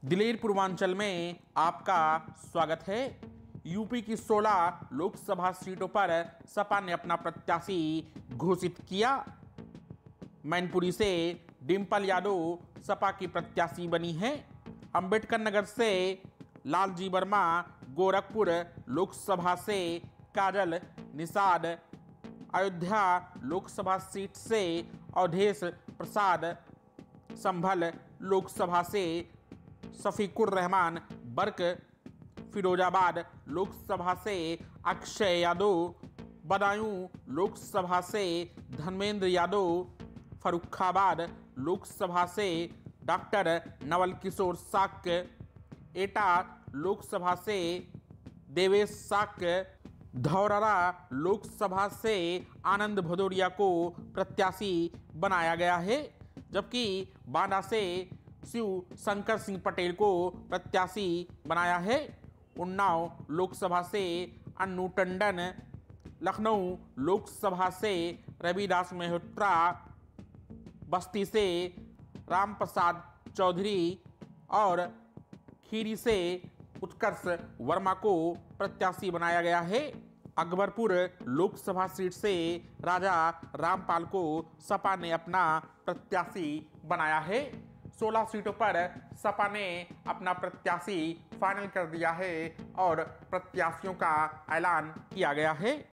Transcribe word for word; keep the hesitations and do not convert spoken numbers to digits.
दिलेर पूर्वांचल में आपका स्वागत है। यूपी की सोलह लोकसभा सीटों पर सपा ने अपना प्रत्याशी घोषित किया। मैनपुरी से डिंपल यादव सपा की प्रत्याशी बनी है। अंबेडकर नगर से लालजी वर्मा, गोरखपुर लोकसभा से काजल निषाद, अयोध्या लोकसभा सीट से अवधेश प्रसाद, संभल लोकसभा से शफीकुर रहमान बर्क, फिरोजाबाद लोकसभा से अक्षय यादव, बदायूं लोकसभा से धर्मेंद्र यादव, फर्रुखाबाद लोकसभा से डॉक्टर नवल किशोर साक्य, एटा लोकसभा से देवेश साक्य, धौरहरा लोकसभा से आनंद भदौरिया को प्रत्याशी बनाया गया है, जबकि बांदा से शिव शंकर सिंह पटेल को प्रत्याशी बनाया है। उन्नाव लोकसभा से अन्नू टंडन, लखनऊ लोकसभा से रविदास मेहत्रा, बस्ती से रामप्रसाद चौधरी और खीरी से उत्कर्ष वर्मा को प्रत्याशी बनाया गया है। अकबरपुर लोकसभा सीट से राजा रामपाल को सपा ने अपना प्रत्याशी बनाया है। सोलह सीटों पर सपा ने अपना प्रत्याशी फाइनल कर दिया है और प्रत्याशियों का ऐलान किया गया है।